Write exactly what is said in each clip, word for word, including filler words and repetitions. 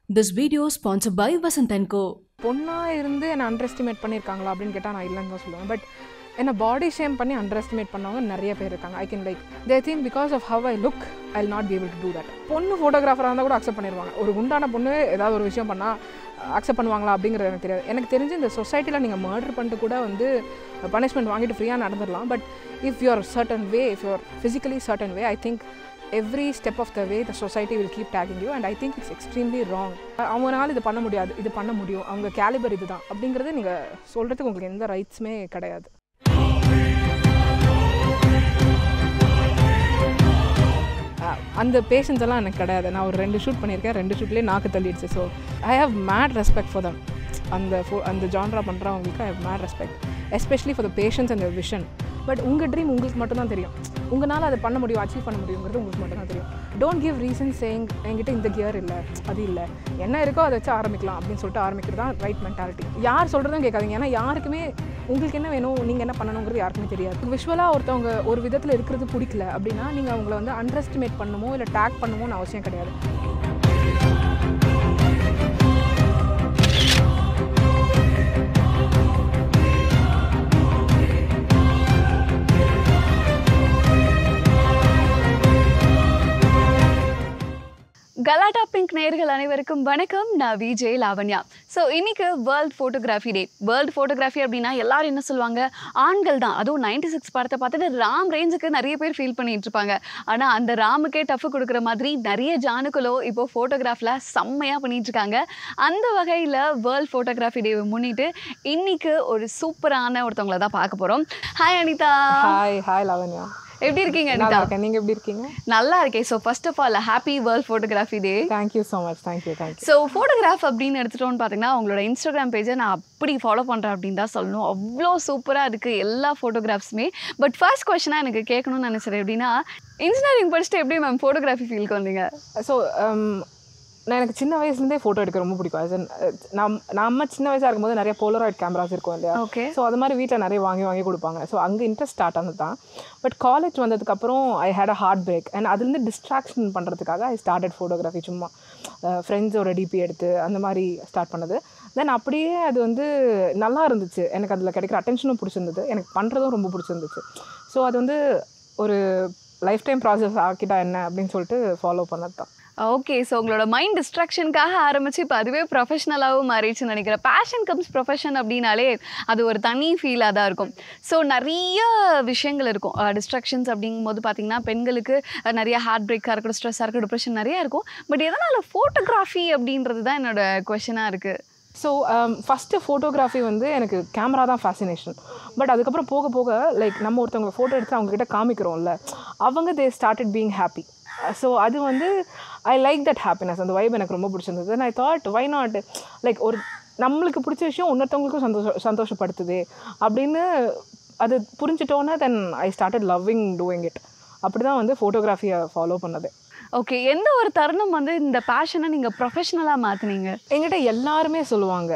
This video is sponsored by Vasant and Co. பொண்ணா இருந்து என்ன அண்டர் எஸ்டிமேட் பண்ணியிருக்காங்களா அப்படின்னு கேட்டால் நான் இல்லைன்னு தான் சொல்லுவேன். பட் என்னை பாடி ஷேம் பண்ணி அண்டர் எஸ்டிமேட் பண்ணவங்க நிறைய பேர் இருக்காங்க. I can like they think because of how I look I will not be able to do that. பொண்ணு ஃபோட்டோகிராஃபராக இருந்தால் கூட அக்செப்ட் பண்ணிடுவாங்க. ஒரு குண்டான பொண்ணு ஏதாவது ஒரு விஷயம் பண்ணால் அக்செப்ட் பண்ணுவாங்களா அப்படிங்கிறது எனக்கு தெரியாது. எனக்கு தெரிஞ்சு இந்த சொசைட்டியில் நீங்கள் மர்டர் பண்ணிட்டு கூட வந்து பனிஷ்மெண்ட் வாங்கிட்டு ஃப்ரீயாக நடந்துடலாம். But if you're certain way, if you're physically certain way, I think every step of the way the society will keep tagging you and I think it's extremely wrong. அவங்கனால இது பண்ண முடியாது, இது பண்ண முடியும், அவங்க கேலிபர் இதுதான் அப்படிங்கிறது நீங்கள் சொல்கிறதுக்கு உங்களுக்கு எந்த ரைட்ஸுமே கிடையாது. அந்த பேஷன்ஸ் எல்லாம் எனக்கு கிடையாது. நான் ஒரு ரெண்டு ஷூட் பண்ணியிருக்கேன், ரெண்டு ஷூட்லேயே நாக்கு தள்ளிடுச்சு. So I have mad respect for them. அந்த ஃபோ அந்த ஜான்ரா பண்ணுறவங்களுக்கு I have mad respect, especially for the patience and the vision. But உங்கள் ட்ரீம் உங்களுக்கு மட்டும்தான் தெரியும். உங்களால் அதை பண்ண முடியும், அச்சீவ் பண்ண முடியுங்கிறது உங்களுக்கு மட்டும்தான் தெரியும். டோன்ட் கிவ் ரீசன் சேயிங் என்கிட்ட இந்த கியர் இல்லை, அது இல்லை, என்ன இருக்கோ அதை வச்சு ஆரம்பிக்கலாம் அப்படின்னு சொல்லிட்டு ஆரம்பிக்கிறது தான் ரைட் மென்டாலிட்டி. யார் சொல்கிறதும் கேட்காதீங்க. ஏன்னா யாருக்குமே உங்களுக்கு என்ன வேணும், நீங்கள் என்ன பண்ணணுங்கிறது யாருக்குமே தெரியாது. விஷுவலாக ஒருத்தவங்க ஒரு விதத்தில் இருக்கிறது பிடிக்கல அப்படின்னா நீங்கள் அவங்கள வந்து அண்டர் எஸ்டிமேட் பண்ணணுமோ இல்லை டேக் பண்ணணுமோன்னு அவசியம் கிடையாது. கலாட்டா பிங்க் நேயர்கள் அனைவருக்கும் வணக்கம். நான் விஜய் லாவண்யா. ஸோ இன்னைக்கு world photography day. World photography அப்படின்னா எல்லாரும் என்ன சொல்லுவாங்க, ஆண்கள் தான். அதுவும் நைன்டி சிக்ஸ் படத்தை பார்த்துட்டு ராம் ரேஞ்சுக்கு நிறைய பேர் ஃபீல் பண்ணிட்டு இருப்பாங்க. ஆனால் அந்த ராமுக்கே டஃப் கொடுக்குற மாதிரி நிறைய ஜானுக்களோ இப்போ ஃபோட்டோகிராஃபில் செம்மையாக பண்ணிட்டு இருக்காங்க. அந்த வகையில் வேர்ல்ட் ஃபோட்டோகிராஃபி டேவை முன்னிட்டு இன்னைக்கு ஒரு சூப்பரான ஒருத்தவங்களை தான் பார்க்க போகிறோம். Hi Anitha. Hi hi Lavanya. எப்படி இருக்கீங்க அனிதா? நீங்கள் எப்படி இருக்கீங்க? நல்லா இருக்கேன். So first of all happy world photography day. Thank you so much. Thank you thank you. So photograph அப்படின்னு எடுத்துட்டோன்னு பார்த்தீங்கன்னா உங்களோட இன்ஸ்டாகிராம் பேஜை நான் அப்படி ஃபாலோ பண்ணுறேன் அப்படின்னு தான் சொல்லணும். அவ்வளோ சூப்பராக இருக்குது எல்லா ஃபோட்டோகிராஃப்ஸுமே. பட் ஃபர்ஸ்ட் கொஸ்டினாக எனக்கு கேட்கணும்னு நினச்சேன். எப்படின்னா இன்ஜினியரிங் படிச்சுட்டு எப்படி மேம் ஃபோட்டோகிராஃபி ஃபீல்டுக்கு வந்தீங்க? ஸோ நான் எனக்கு சின்ன வயசுலேருந்தே ஃபோட்டோ எடுக்க ரொம்ப பிடிக்கும். அது நம் நம்ம சின்ன வயசாக இருக்கும்போது நிறைய போலராய்ட் கேமராஸ் இருக்கும் இல்லையா? ஓகே. ஸோ அது மாதிரி வீட்டில் நிறைய வாங்கி வாங்கி கொடுப்பாங்க. ஸோ அங்கே இன்ட்ரெஸ்ட் ஸ்டார்ட் ஆனது தான். பட் காலேஜ் வந்ததுக்கப்புறம் I had a heart break and அதுலேருந்து டிஸ்ட்ராக்ஷன் பண்ணுறதுக்காக ஐ ஸ்டார்டட் ஃபோட்டோகிராஃபி. சும்மா ஃப்ரெண்ட்ஸோட டிபி எடுத்து அந்த மாதிரி ஸ்டார்ட் பண்ணது. தென் அப்படியே அது வந்து நல்லா இருந்துச்சு. எனக்கு அதில் கிடைக்கிற அட்டென்ஷனும் பிடிச்சிருந்தது, எனக்கு பண்ணுறதும் ரொம்ப பிடிச்சிருந்துச்சு. ஸோ அது வந்து ஒரு லைஃப் டைம் ப்ராசஸ் ஆக்கிட்டா என்ன அப்படின்னு சொல்லிட்டு ஃபாலோ பண்ணது தான். ஓகே. ஸோ உங்களோட மைண்ட் டிஸ்ட்ராக்ஷனுக்காக ஆரம்பிச்சு இப்போ அதுவே ப்ரொஃபஷனலாகவும் மாறிடுச்சுன்னு நினைக்கிறேன். பேஷன் கம்ஸ் ப்ரொஃபஷன் அப்படின்னாலே அது ஒரு தனி ஃபீலாக தான் இருக்கும். ஸோ நிறைய விஷயங்கள் இருக்கும் டிஸ்ட்ராக்ஷன்ஸ் அப்படிங்கும்போது பார்த்தீங்கன்னா பெண்களுக்கு நிறைய ஹார்ட் பிரேக்காக இருக்கட்டும், ஸ்ட்ரெஸ்ஸாக இருக்கட்டும், டிப்ரெஷன் நிறையா இருக்கும். பட் எதனால் ஃபோட்டோகிராஃபி அப்படின்றது தான் என்னோட கொஷனாக இருக்குது. ஸோ ஃபஸ்ட்டு ஃபோட்டோகிராஃபி வந்து எனக்கு கேமரா தான் ஃபேசினேஷன். பட் அதுக்கப்புறம் போக போக லைக் நம்ம ஒருத்தவங்க ஃபோட்டோ எடுத்து அவங்கக்கிட்ட காமிக்கிறோம்ல, அவங்க they started being happy. So அது வந்து ஐ லைக் தட் ஹாப்பினஸ். அந்த வைப் எனக்கு ரொம்ப பிடிச்சிருந்தது. And I thought why not like ஒரு நம்மளுக்கு பிடிச்ச விஷயம் இன்னொருத்தவங்களுக்கும் சந்தோஷ சந்தோஷப்படுத்துது அப்படின்னு அது புரிஞ்சிட்டோன்னே then I started loving doing it. அப்படி தான் வந்து ஃபோட்டோகிராஃபியை ஃபாலோ பண்ணது. ஓகே. எந்த ஒரு தருணம் வந்து இந்த பேஷனை நீங்கள் ப்ரொஃபஷனலாக மாற்றினீங்க? என்கிட்ட எல்லாருமே சொல்லுவாங்க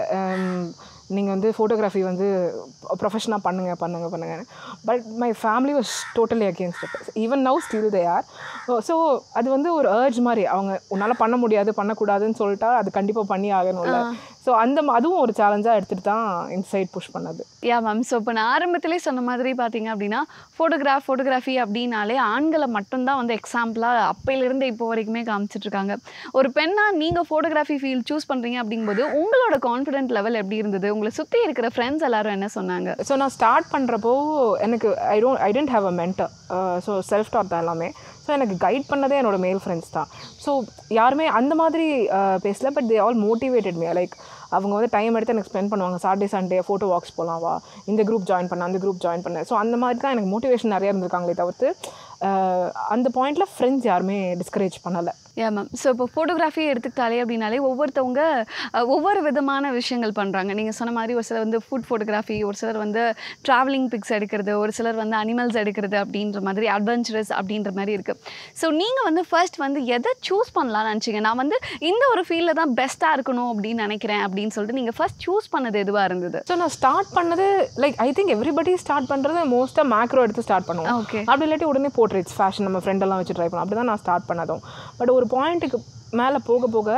நீங்கள் வந்து ஃபோட்டோகிராஃபி வந்து ப்ரொஃபஷனாக பண்ணுங்கள் பண்ணுங்கள் பண்ணுங்கன்னு. But my family was totally against it. Even now still they are. So அது வந்து ஒரு அர்ஜ் மாதிரி. அவங்க உன்னால் பண்ண முடியாது பண்ணக்கூடாதுன்னு சொல்லிட்டா அது கண்டிப்பாக பண்ணி ஆகணும்ல. ஸோ அந்த அதுவும் ஒரு சேலஞ்சாக எடுத்துகிட்டு தான் இன்சைட் புஷ் பண்ணது. யா மேம். ஸோ இப்போ நான் ஆரம்பத்திலே சொன்ன மாதிரி பார்த்தீங்க அப்படின்னா ஃபோட்டோகிராஃப் ஃபோட்டோகிராஃபி அப்படின்னாலே ஆண்களை மட்டும்தான் வந்து எக்ஸாம்பிளாக அப்பையிலேருந்து இப்போ வரைக்குமே காமிச்சிட்ருக்காங்க. ஒரு பெண்ணாக நீங்கள் ஃபோட்டோகிராஃபி ஃபீல்ட் சூஸ் பண்ணுறீங்க அப்படிங்கும்போது உங்களோட கான்ஃபிடென்ட் லெவல் எப்படி இருந்தது? உங்களை சுற்றி இருக்கிற ஃப்ரெண்ட்ஸ் எல்லாரும் என்ன சொன்னாங்க? ஸோ நான் ஸ்டார்ட் பண்ணுறப்போ எனக்கு I don't I didn't have a mentor. So self taught தான் எல்லாமே. ஸோ எனக்கு கைட் பண்ணதே என்னோடய மேல் ஃப்ரெண்ட்ஸ் தான். ஸோ யாருமே அந்த மாதிரி பேசல. But they all motivated me. Like அவங்க வந்து டைம் எடுத்து எனக்கு ஸ்பெண்ட் பண்ணுவாங்க. சாட்டர்டே சண்டே ஃபோட்டோ வாக்ஸ் போகலாம், வா இந்த குரூப் ஜாயின் பண்ண அந்த குரூப் ஜாயின் பண்ண. ஸோ அந்த மாதிரி தான் எனக்கு மோட்டிவேஷன் நிறையா இருந்திருக்காங்களே தவிர்த்து அந்த பாயிண்டில் ஃப்ரெண்ட்ஸ் யாருமே டிஸ்கரேஜ் பண்ணலை. Yeah ma'am. ஸோ இப்போ ஃபோட்டோகிராஃபி எடுத்துக்கிட்டாலே அப்படின்னாலே ஒவ்வொருத்தவங்க ஒவ்வொரு விதமான விஷயங்கள் பண்ணுறாங்க. நீங்கள் சொன்ன மாதிரி ஒரு சிலர் வந்து ஃபுட் ஃபோட்டோகிராஃபி, ஒரு சிலர் வந்து ட்ராவலிங் பிக்ஸ் எடுக்கிறது, ஒரு சிலர் வந்து அனிமல்ஸ் எடுக்கிறது அப்படின்ற மாதிரி அட்வென்ச்சரஸ் அப்படின்ற மாதிரி இருக்குது. ஸோ நீங்கள் வந்து ஃபர்ஸ்ட் வந்து எதை சூஸ் பண்ணலாம்னு நினச்சிங்க? நான் வந்து இந்த ஒரு ஃபீல்டில் தான் பெஸ்ட்டாக இருக்கணும் அப்படின்னு நினைக்கிறேன் அப்படின்னு சொல்லிட்டு நீங்கள் ஃபர்ஸ்ட் சூஸ் பண்ணது எதுவாக இருந்தது? ஸோ நான் ஸ்டார்ட் பண்ணது like I think everybody start பண்ணுறது மோஸ்ட்டாக மேக்ரோ எடுத்து ஸ்டார்ட் பண்ணுவோம். ஓகே. அப்படி இல்லாட்டி உடனே போர்ட்ரேட்ஸ் ஃபேஷன் நம்ம ஃப்ரெண்டெல்லாம் வச்சு ட்ரை பண்ணோம். அப்படி தான் நான் ஸ்டார்ட் பண்ணதும். பட் ஒரு பாயிண்ட்டுக்கு மேலே போக போக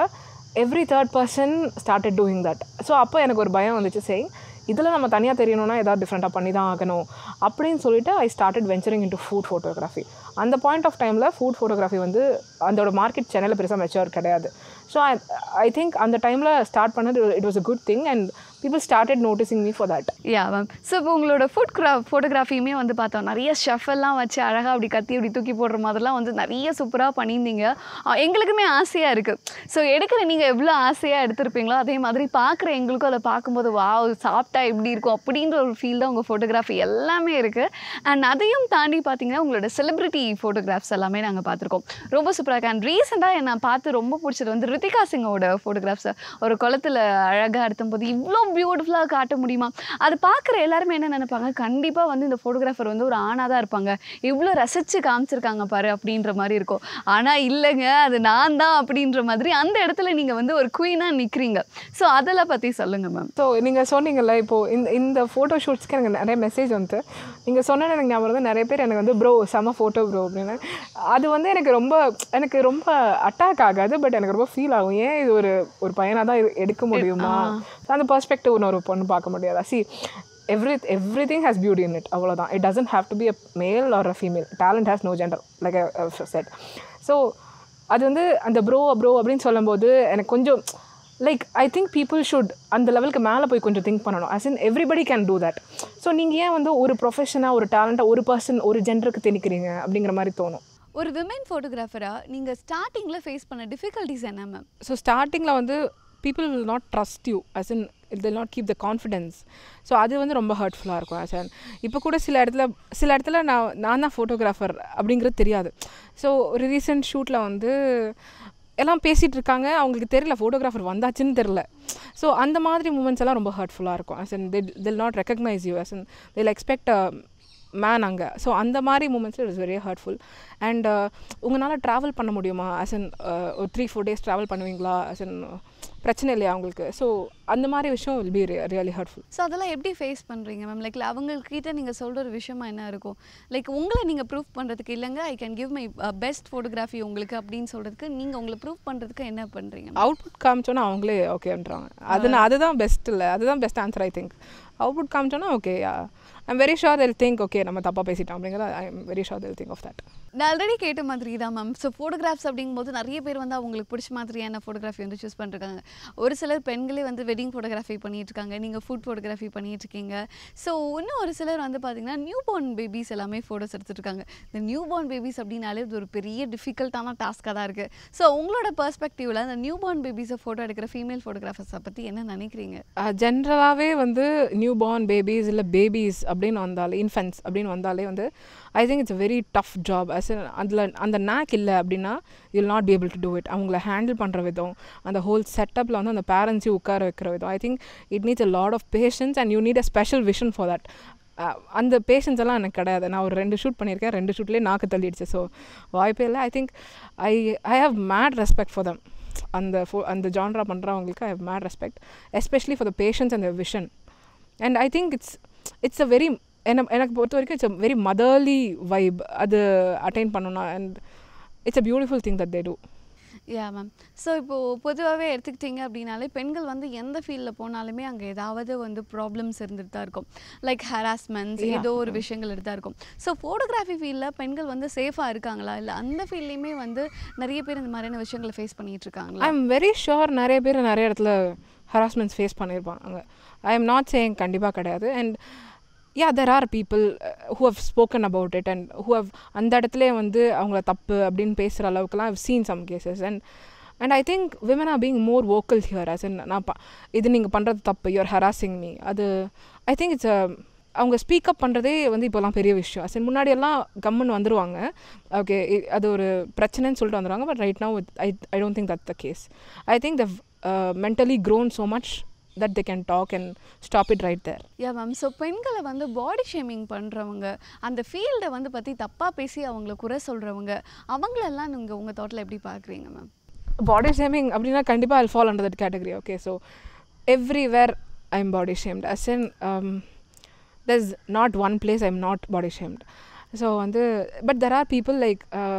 every third person started doing that. So அப்போ எனக்கு ஒரு பயம் வந்துச்சு, சரி இதில் நம்ம தனியாக தெரியணும்னா ஏதாவது டிஃப்ரெண்ட்டாக பண்ணி தான் ஆகணும் அப்படின்னு சொல்லிட்டு I started venturing into food photography. அந்த பாயிண்ட் ஆஃப் டைமில் ஃபுட் ஃபோட்டோகிராஃபி வந்து அதோட மார்க்கெட் சென்னையில் பெருசாக மெச்சூர் கிடையாது. ஸோ ஐ ஐ திங்க் அந்த டைமில் ஸ்டார்ட் பண்ணது it was a good thing and people started noticing me for that. Yeah ma'am. So இப்போ உங்களோட ஃபுட் கிரா ஃபோட்டோகிராஃபியுமே வந்து பார்த்தோம், நிறைய ஷெஃபெல்லாம் வச்சு அழகாக அப்படி கத்தி அப்படி தூக்கி போடுற மாதிரிலாம் வந்து நிறைய சூப்பராக பண்ணியிருந்தீங்க. எங்களுக்குமே ஆசையாக இருக்குது. ஸோ எடுக்கிற நீங்கள் எவ்வளோ ஆசையாக எடுத்திருப்பீங்களோ அதே மாதிரி பார்க்குற எங்களுக்கும் அதை பார்க்கும்போது வா சாப்பிட்டா எப்படி இருக்கும் அப்படின்ற ஒரு ஃபீல் தான் உங்கள் ஃபோட்டோகிராஃபி எல்லாமே இருக்குது. அண்ட் அதையும் தாண்டி பார்த்தீங்கன்னா உங்களோட செலிப்ரிட்டி ஃபோட்டோகிராஃப்ஸ் எல்லாமே நாங்கள் பார்த்துருக்கோம், ரொம்ப சூப்பராக இருக்குது. அண்ட் ரீசெண்டாக என்னை பார்த்து ரொம்ப பிடிச்சது வந்து ரித்திகா சிங்கோட ஃபோட்டோகிராஃப்ஸை ஒரு குளத்தில் அழகாக எடுத்தும்போது இவ்வளோ பியூட்டிஃபுல்லாக காட்ட முடியுமா? அது பார்க்குற எல்லாருமே என்ன நினைப்பாங்க, கண்டிப்பாக வந்து இந்த ஃபோட்டோகிராஃபர் வந்து ஒரு ஆணாக தான் இருப்பாங்க, இவ்வளோ ரசித்து காமிச்சிருக்காங்க பாரு அப்படின்ற மாதிரி இருக்கும். ஆனால் இல்லைங்க, அது நான் தான் அப்படின்ற மாதிரி அந்த இடத்துல நீங்கள் வந்து ஒரு குயினாக நிற்கிறீங்க. ஸோ அதெல்லாம் பற்றி சொல்லுங்கள் மேம். ஸோ நீங்கள் சொன்னீங்கல்ல இப்போது இந்த இந்த ஃபோட்டோ ஷூட்ஸ்க்கு எனக்கு நிறைய மெசேஜ் வந்து நீங்கள் சொன்ன எனக்கு ஞாபகம் வந்து நிறைய பேர் எனக்கு வந்து ப்ரோ செம ஃபோட்டோ ப்ரோ அப்படின்னு. அது வந்து எனக்கு ரொம்ப எனக்கு ரொம்ப அட்டாக் ஆகாது, பட் எனக்கு ரொம்ப ஃபீல் ஆகும், ஏன் இது ஒரு ஒரு பையனாக தான் எடுக்க முடியுமா, அந்த பர்ஸ்பெக்டிவ் ஒரு பொண்ணு பார்க்க முடியாதா? See every every thing has beauty in it, அவ்வளோதான். It doesn't have to be a male or a female. Talent has no gender like I said. So அது வந்து அந்த ப்ரோ ப்ரோ அப்படின்னு சொல்லும்போது எனக்கு கொஞ்சம் like I think people should அந்த லெவலுக்கு மேலே போய் கொஞ்சம் திங்க் பண்ணணும். As in everybody can do that. So நீங்கள் ஏன் வந்து ஒரு ப்ரொஃபஷனாக ஒரு டேலண்ட்டாக ஒரு பர்சன் ஒரு ஜெண்டருக்கு திணிக்கிறீங்க அப்படிங்கிற மாதிரி தோணும். ஒரு விமன் ஃபோட்டோகிராஃபராக நீங்கள் ஸ்டார்டிங்கில் ஃபேஸ் பண்ண டிஃபிகல்ட்டிஸ் என்ன மேம்? ஸோ ஸ்டார்டிங்கில் வந்து people will not trust you, as in they'll not keep the confidence. So அது வந்து ரொம்ப ஹர்ட்ஃபுல்லாக இருக்கும். ஆஸ் அன் இப்போ கூட சில இடத்துல சில இடத்துல நான் நான் தான் ஃபோட்டோகிராஃபர் அப்படிங்கிறது தெரியாது. ஸோ ஒரு ரீசெண்ட் ஷூட்டில் வந்து எல்லாம் பேசிகிட்டு இருக்காங்க, அவங்களுக்கு தெரியல ஃபோட்டோகிராஃபர் வந்தாச்சுன்னு தெரில. ஸோ அந்த மாதிரி மூமெண்ட்ஸ் எல்லாம் ரொம்ப ஹர்ட்ஃபுல்லாக இருக்கும். As in they they'll not recognize you, as in they'll expect a man அங்கே. ஸோ அந்த மாதிரி மூமெண்ட்ஸில் it is very hurtful. And உங்களால் ட்ராவல் பண்ண முடியுமா, ஆஸ் அன் ஒரு த்ரீ ஃபோர் டேஸ் ட்ராவல் பண்ணுவீங்களா, ஆஸ் அன் பிரச்சனை இல்லையா அவங்களுக்கு? ஸோ அந்த மாதிரி விஷயம் will be really hurtful. So அதெல்லாம் எப்படி ஃபேஸ் பண்ணுறீங்க மேம்? லைக் அவங்கக்கிட்ட நீங்கள் சொல்கிற ஒரு விஷயமா என்ன இருக்கும், லைக் உங்களை நீங்கள் ப்ரூவ் பண்ணுறதுக்கு, இல்லைங்க I can give my best photography உங்களுக்கு அப்படின்னு சொல்கிறதுக்கு நீங்கள் உங்களை ப்ரூவ் பண்ணுறதுக்கு என்ன பண்ணுறீங்க? அவுட்புட் காமிச்சோன்னா அவங்களே ஓகேன்றாங்க. அது அதுதான் பெஸ்ட் இல்லை, அதுதான் best answer I think. Output காமிச்சோன்னா okay, I'm very sure they'll think okay நம்ம தப்பாக பேசிட்டோம் அப்படிங்கிறது. I am very sure they'll think of that. நான் ஆல்ரெடி கேட்ட மாதிரி தான் மேம். ஸோ ஃபோட்டோகிராஃப்ஸ் அப்படிங்கும்போது நிறைய பேர் வந்து அவங்களுக்கு பிடிச்ச மாதிரியான ஃபோட்டோகிராஃபி வந்து சூஸ் பண்ணிருக்காங்க. ஒரு சிலர் பெண்களே வந்து வெட்டிங் ஃபோட்டோகிராஃபி பண்ணிட்டு இருக்காங்க, நீங்கள் ஃபுட் ஃபோட்டோகிராஃபி பண்ணிட்டு இருக்கீங்க. ஸோ இன்னும் ஒரு சிலர் வந்து பார்த்தீங்கன்னா நியூ பார்ன் பேபிஸ் எல்லாமே ஃபோட்டோஸ் எடுத்துட்டு இருக்காங்க. இந்த நியூ பார்ன் பேபிஸ் அப்படின்னாலே இது ஒரு பெரிய டிஃபிகல்ட்டான டாஸ்க்காக தான் இருக்குது. ஸோ உங்களோட பெர்ஸ்பெக்டிவில் அந்த நியூ பார்ன் பேபிஸை ஃபோட்டோ எடுக்கிற ஃபீமேல் ஃபோட்டோகிராஃபர்ஸை பற்றி என்ன நினைக்கிறீங்க? ஜென்ரலாகவே வந்து நியூ பார்ன் பேபிஸ் இல்லை பேபிஸ் அப்படின்னு வந்தாலே, இன்ஃபென்ட்ஸ் அப்படின்னு வந்தாலே வந்து I think it's a very tough job. As அதில் அந்த நேக் இல்லை அப்படின்னா you will not be able to do it. அவங்கள ஹேண்டில் பண்ணுற விதம், அந்த ஹோல் செட்டப்பில் வந்து அந்த பேரண்ட்ஸையும் உட்கார வைக்கிற விதம், I think it needs a lot of patience and you need a special vision for that. அந்த பேஷன்ஸ் எல்லாம் எனக்கு கிடையாது. நான் ஒரு ரெண்டு ஷூட் பண்ணியிருக்கேன், ரெண்டு ஷூட்லேயே நாக்கு தள்ளிடுச்சு. ஸோ வாய்ப்பே இல்லை. I think I I have mad respect for them. அந்த ஃபோ அந்த ஜான்ரா பண்ணுறவங்களுக்கு I have mad respect, especially for the patience and the vision. And I think it's it's a very என்ன எனக்கு பொறுத்த வரைக்கும் it's a very motherly vibe அது attain பண்ணணும். And it's a beautiful thing that they do. Yeah ma'am. So இப்போது பொதுவாகவே எடுத்துக்கிட்டிங்க அப்படின்னாலே பெண்கள் வந்து எந்த ஃபீல்டில் போனாலுமே அங்கே ஏதாவது வந்து ப்ராப்ளம்ஸ் இருந்துட்டு தான் இருக்கும். லைக் ஹராஸ்மெண்ட்ஸ், ஏதோ ஒரு விஷயங்கள் எடுத்து தான் இருக்கும். ஸோ ஃபோட்டோகிராஃபி ஃபீல்டில் பெண்கள் வந்து சேஃபாக இருக்காங்களா, இல்லை அந்த ஃபீல்ட்லேயுமே வந்து நிறைய பேர் இந்த மாதிரியான விஷயங்களை ஃபேஸ் பண்ணிகிட்டு இருக்காங்களா? ஐ எம் வெரி ஷுர் நிறைய பேர் நிறைய இடத்துல ஹராஸ்மெண்ட்ஸ் ஃபேஸ் பண்ணியிருப்பாங்க. ஐ எம் நாட் சேயிங் கண்டிப்பாக கிடையாது. And yeah, there are people uh, who have spoken about it and who have அந்த இடத்துல வந்து அவங்கள தப்பு அப்படின்னு பேசுகிற அளவுக்குலாம் I've seen some cases. and and I think women are being more vocal here, as in நான் இது நீங்கள் பண்ணுறது தப்பு, you're harassing me. அது I think it's a அவங்க ஸ்பீக்கப் பண்ணுறதே வந்து இப்போலாம் பெரிய விஷயம். அஸ் முன்னாடியெல்லாம் கம்முன்னு வந்துடுவாங்க, ஓகே அது ஒரு பிரச்சனைன்னு சொல்லிட்டு வந்துடுவாங்க. But right now I I don't think that the case. I think the mentally grown so much that they can talk and stop it right there. Yeah ma'am. So பெண்களை வந்து பாடி ஷேமிங் பண்ணுறவங்க, அந்த ஃபீல்டை வந்து பற்றி தப்பாக பேசி அவங்கள குறை சொல்கிறவங்க, அவங்களெல்லாம் நீங்கள் உங்கள் தாட்டில் எப்படி பார்க்குறீங்க மேம்? பாடி ஷேமிங் அப்படின்னா கண்டிப்பாக I'll fall under that category. Okay, so everywhere I'm body shamed, as in um, there's not one place I'm not body shamed. So வந்து but there are people like uh,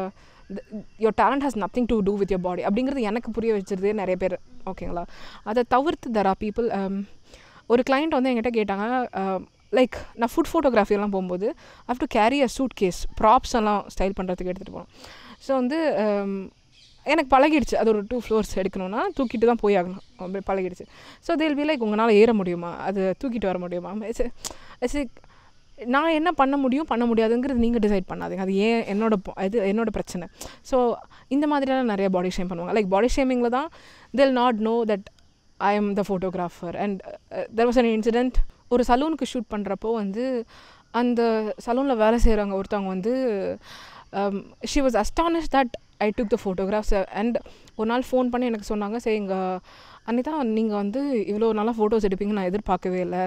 your talent has nothing to do with your body அப்படிங்கிறது எனக்கு புரிய வச்சிருதே நிறைய பேர். ஓகேங்களா? அதை தவிர்த்து தெர் ஆர் பீப்புள். ஒரு கிளைண்ட் வந்து என்கிட்ட கேட்டாங்க, லைக் நான் ஃபுட் ஃபோட்டோகிராஃபியெல்லாம் போகும்போது I have to carry a suit case, props எல்லாம் ஸ்டைல் பண்ணுறதுக்கு எடுத்துகிட்டு போகணும். ஸோ வந்து எனக்கு பழகிடுச்சு, அது ஒரு டூ ஃப்ளோர்ஸ் எடுக்கணும்னா தூக்கிட்டு தான் போய் ஆகணும், அப்படி பழகிடுச்சு. ஸோ தேல் பி லைக் உங்களால் ஏற முடியுமா, அது தூக்கிட்டு வர முடியுமா, இட்ஸ் இட்ஸ் நான் என்ன பண்ண முடியும் பண்ண முடியாதுங்கிறது நீங்கள் டிசைட் பண்ணாதீங்க, அது ஏன் என்னோட இது என்னோடய பிரச்சனை. ஸோ இந்த மாதிரியெல்லாம் நிறைய பாடி ஷேம் பண்ணுவாங்க. லைக் பாடி ஷேமிங்கில் தான் they'll not know that I am the photographer. And there was an incident. ஒரு சலூனுக்கு ஷூட் பண்ணுறப்போ வந்து அந்த சலூனில் வேலை செய்கிறவங்க ஒருத்தவங்க வந்து she was astonish that I took the photographs. And ஒரு நாள் ஃபோன் பண்ணி எனக்கு சொன்னாங்க, சரி எங்கள் அன்னிதா நீங்கள் வந்து இவ்வளோ நல்லா ஃபோட்டோஸ் எடுப்பீங்க நான் எதிர்பார்க்கவே இல்லை.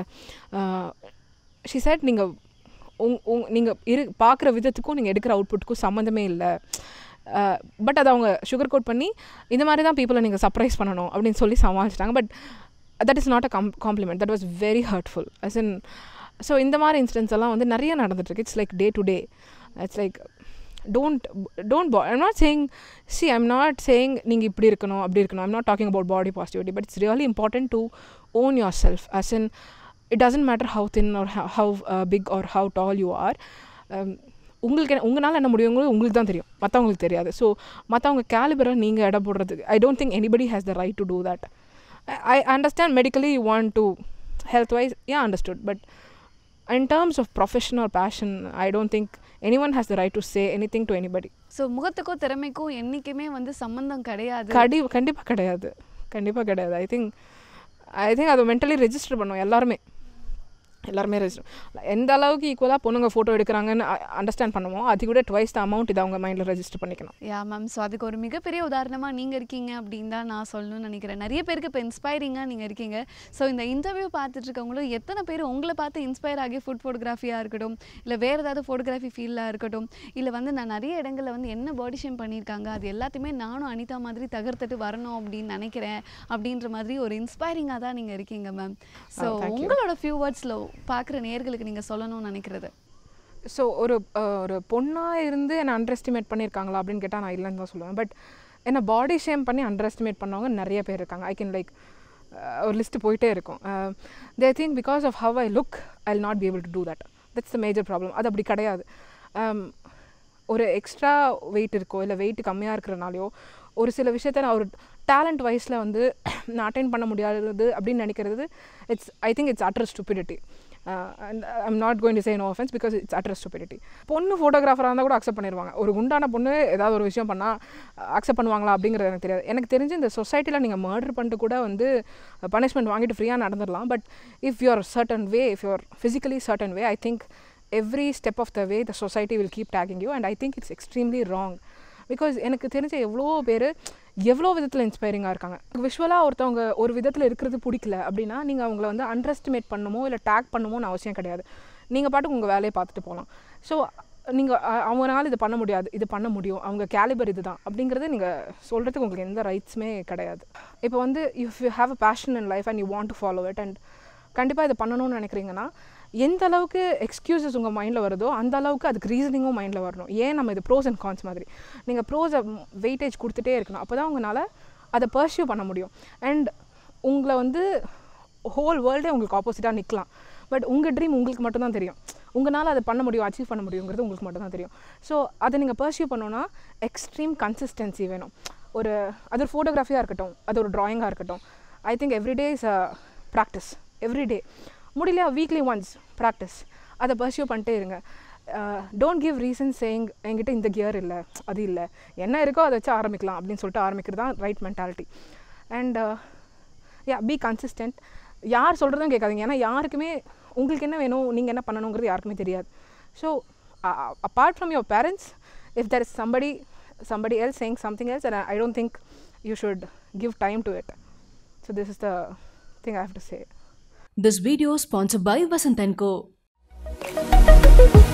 ஷி செட் நீங்கள் உங் உங் நீங்கள் இரு பார்க்குற விதத்துக்கும் நீங்கள் எடுக்கிற அவுட்புட்டுக்கும் சம்மந்தமே இல்லை. பட் அதை அவங்க சுகர் கோட் பண்ணி இந்த மாதிரி தான் பீப்புளை நீங்கள் சர்ப்ரைஸ் பண்ணணும் அப்படின்னு சொல்லி சமாளிச்சிட்டாங்க. But that is not a com compliment, that was very hurtful as in. So இந்த மாதிரி இன்சிடென்ட்ஸ் எல்லாம் வந்து நிறைய நடந்துட்டுருக்கு. It's like day to day. It's like don't don't I'm not saying see I'm not saying நீங்கள் இப்படி இருக்கணும் அப்படி இருக்கணும். I'm not talking about body positivity, but it's really important to own your self. As in it doesn't matter how thin or how, how uh, big or how tall you are. உங்களுக்கு உங்களால் என்ன முடியுங்கிறது உங்களுக்கு தான் தெரியும், மற்றவங்களுக்கு தெரியாது. So மற்றவங்க கேலிபரை நீங்கள் எடை போடுறதுக்கு I don't think anybody has the right to do that. I understand medically you want to health wise, yeah understood, but in terms of profession or passion, I don't think anyone has the right to say anything to anybody. So முகத்துக்கோ திறமைக்கோ என்றைக்குமே வந்து சம்மந்தம் கிடையாது. கடி கண்டிப்பாக கிடையாது, கண்டிப்பாக கிடையாது. ஐ திங்க் ஐ திங்க் அதை மென்டலி ரெஜிஸ்டர் பண்ணுவோம் எல்லாருமே எல்லாருமே ரெஜிஸ்டர். எந்த அளவுக்கு ஈக்குவலாக பொண்ணுங்க ஃபோட்டோ எடுக்கிறாங்கன்னு அண்டர்ஸ்டாண்ட் பண்ணுவோம், அது கூட ட்வைஸ் த அமௌண்ட் இதை அவங்க மைண்டில் ரெஜிஸ்டர் பண்ணிக்கணும். யா மேம், ஸோ அதுக்கு ஒரு மிகப்பெரிய உதாரணமாக நீங்கள் இருக்கீங்க அப்படின்னு தான் நான் சொல்லணும்னு நினைக்கிறேன். நிறைய பேருக்கு இப்போ இன்ஸ்பைரிங்காக நீங்கள் இருக்கீங்க. ஸோ இந்த இன்டர்வியூ பார்த்துட்டு இருக்கவங்களும் எத்தனை பேர் உங்களை பார்த்து இன்ஸ்பயர் ஆகி ஃபுட் ஃபோட்டோகிராஃபியாக இருக்கட்டும், இல்லை வேறு ஏதாவது ஃபோட்டோகிராஃபி ஃபீல்டாக இருக்கட்டும், இல்லை வந்து நான் நிறைய இடங்களில் வந்து என்ன பாடி ஷேம் பண்ணியிருக்காங்க அது எல்லாத்தையுமே நானும் அனிதா மாதிரி தகர்த்துட்டு வரணும் அப்படின்னு நினைக்கிறேன் அப்படின்ற மாதிரி ஒரு இன்ஸ்பைரிங்காக தான் நீங்கள் இருக்கீங்க மேம். ஸோ உங்களோட ஃபியூ வேர்ட்ஸில் பார்க்குற நேர்களுக்கு நீங்கள் சொல்லணும்னு நினைக்கிறது? ஸோ ஒரு ஒரு பொண்ணாக இருந்து என்னை அண்டர் எஸ்டிமேட் பண்ணியிருக்காங்களா அப்படின்னு கேட்டால் நான் இல்லைன்னு தான் சொல்லுவேன். பட் என்னை பாடி ஷேம் பண்ணி அண்டர் எஸ்டிமேட் பண்ணவங்க நிறைய பேர் இருக்காங்க. ஐ கேன் லைக் ஒரு லிஸ்ட்டு போயிட்டே இருக்கும். They think because of how I look I will not be able to do that. That's the major problem. அது அப்படி கிடையாது. ஒரு எக்ஸ்ட்ரா வெயிட் இருக்கோ இல்லை வெயிட் கம்மியாக இருக்கிறனாலையோ ஒரு சில விஷயத்த நான் ஒரு டேலண்ட் வைஸில் வந்து நான் அட்டைன் பண்ண முடியாதது அப்படின்னு நினைக்கிறது, it's I think it's utter stupidity. And I'm not going to say no offence because it's utter stupidity. பொண்ணு ஃபோட்டோகிராஃபராக இருந்தால் கூட அக்செப்ட் பண்ணிடுவாங்க. ஒரு குண்டான பொண்ணு ஏதாவது ஒரு விஷயம் பண்ணால் அக்செப்ட் பண்ணுவாங்களா அப்படிங்கிறது எனக்கு தெரியாது. எனக்கு தெரிஞ்சு இந்த சொசைட்டியில் நீங்கள் மர்டர் பண்ணிட்டு கூட வந்து பனிஷ்மெண்ட் வாங்கிட்டு ஃப்ரீயாக நடந்துடலாம். But if you're certain way, if you're physically certain way, I think every step of the way the society will keep tagging you, and I think it's extremely wrong. Because எனக்கு தெரிஞ்ச எவ்வளோ பேர் எவ்வளோ விதத்தில் இன்ஸ்பைரிங்காக இருக்காங்க. விஷுவலாக ஒருத்தவங்க ஒரு விதத்தில் இருக்கிறது பிடிக்கல அப்படின்னா நீங்கள் அவங்கள வந்து அண்டர் எஸ்டிமேட் பண்ணணுமோ இல்லை டேக் பண்ணணுமோன்னு அவசியம் கிடையாது. நீங்கள் பாட்டுக்கு உங்கள் வேலையை பார்த்துட்டு போகலாம். ஸோ நீங்கள் அவங்களால இது பண்ண முடியாது, இது பண்ண முடியும், அவங்க கேலிபர் இது தான் அப்படிங்கிறது நீங்கள் சொல்கிறதுக்கு உங்களுக்கு எந்த ரைட்ஸுமே கிடையாது. இப்போ வந்து if you have a passion in life and you want to follow it and கண்டிப்பாக இதை பண்ணணும்னு நினைக்கிறீங்கன்னா எந்த அளவுக்கு எக்ஸ்கியூசஸ் உங்கள் மைண்டில் வருதோ அந்த அளவுக்கு அதுக்கு ரீசனிங்கும் மைண்டில் வரணும். ஏன் நம்ம இது ப்ரோஸ் அண்ட் கான்ஸ் மாதிரி நீங்கள் ப்ரோஸை வெயிட்டேஜ் கொடுத்துட்டே இருக்கணும். அப்போ தான் உங்களால் அதை பர்சியூ பண்ண முடியும். அண்ட் உங்களை வந்து ஹோல் வேர்ல்டே உங்களுக்கு ஆப்போசிட்டாக நிற்கலாம். பட் உங்கள் ட்ரீம் உங்களுக்கு மட்டும்தான் தெரியும். உங்களால் அதை பண்ண முடியும், அச்சீவ் பண்ண முடியுங்கிறது உங்களுக்கு மட்டும்தான் தெரியும். ஸோ அதை நீங்கள் பர்சியூ பண்ணோன்னா எக்ஸ்ட்ரீம் கன்சிஸ்டன்சி வேணும். ஒரு அது ஒரு ஃபோட்டோகிராஃபியாக இருக்கட்டும், அது ஒரு ட்ராயிங்காக இருக்கட்டும், I think everyday is a practice. Everyday முடியலையா வீக்லி ஒன்ஸ் ப்ராக்டிஸ், அதை பர்சியூ பண்ணிட்டே இருங்க. டோன்ட் கிவ் ரீசன் சேயிங் என்கிட்ட இந்த கியர் இல்லை, அது இல்லை, என்ன இருக்கோ அதை வச்சு ஆரம்பிக்கலாம் அப்படின்னு சொல்லிட்டு ஆரம்பிக்கிறது தான் right mentality. And yeah be consistent. யார் சொல்கிறதும் கேட்காதீங்க. ஏன்னா யாருக்குமே உங்களுக்கு என்ன வேணும், நீங்கள் என்ன பண்ணணுங்கிறது யாருக்குமே தெரியாது. So apart from your parents, if there is somebody somebody else saying something else, and I don't think you should give time to it. So this is the thing I have to say. This video sponsored by Vasant and Co.